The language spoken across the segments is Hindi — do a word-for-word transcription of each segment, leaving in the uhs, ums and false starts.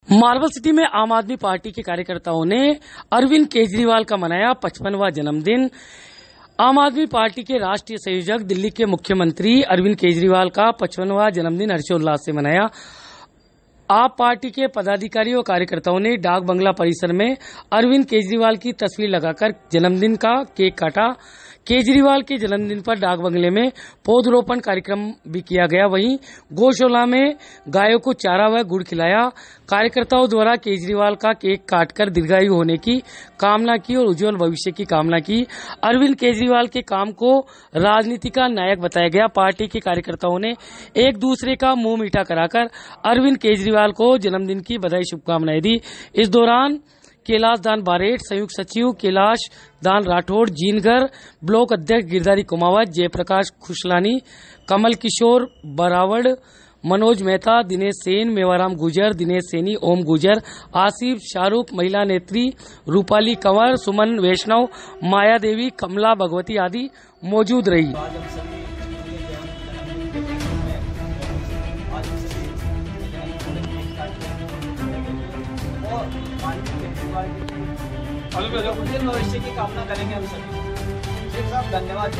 मार्बल सिटी में आम आदमी पार्टी के कार्यकर्ताओं ने अरविंद केजरीवाल का मनाया पचपनवां जन्मदिन। आम आदमी पार्टी के राष्ट्रीय संयोजक दिल्ली के मुख्यमंत्री अरविंद केजरीवाल का पचपनवां जन्मदिन हर्षोल्लास से मनाया। आप पार्टी के पदाधिकारियों और कार्यकर्ताओं ने डाक बंगला परिसर में अरविंद केजरीवाल की तस्वीर लगाकर जन्मदिन का केक काटा। केजरीवाल के जन्मदिन पर डाक बंगले में पौधरोपण कार्यक्रम भी किया गया। वहीं गौशाला में गायों को चारा व गुड़ खिलाया। कार्यकर्ताओं द्वारा केजरीवाल का केक काटकर दीर्घायु होने की कामना की और उज्जवल भविष्य की कामना की। अरविंद केजरीवाल के काम को राजनीति का नायक बताया गया। पार्टी के कार्यकर्ताओं ने एक दूसरे का मुंह मीठा कराकर अरविंद केजरीवाल को जन्मदिन की बधाई शुभकामनाएं दी। इस दौरान कैलाश दान बारेट, संयुक्त सचिव कैलाश दान राठौड़, जीनगर ब्लॉक अध्यक्ष गिरधारी कुमावत, जयप्रकाश खुशलानी, कमल किशोर बरावड़, मनोज मेहता, दिनेश सेन, मेवाराम गुजर, दिनेश सैनी, ओम गुजर, आसिफ शाहरुख, महिला नेत्री रूपाली कंवर, सुमन वैष्णव, माया देवी, कमला भगवती आदि मौजूद रही। उज्जवल भविष्य की कामना करेंगे हम सभी। जी साहब धन्यवाद।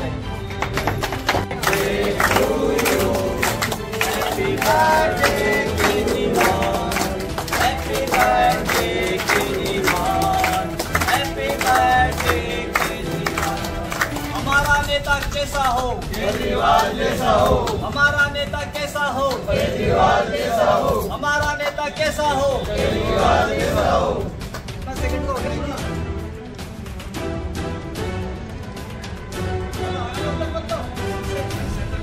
हमारा नेता कैसा हो, केजरीवाल जैसा हो। हमारा नेता कैसा हो, केजरीवाल जैसा हो। हमारा नेता कैसा हो, केजरीवाल जैसा हो। सेकंड को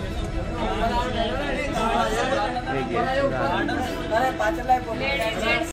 अरे पाचला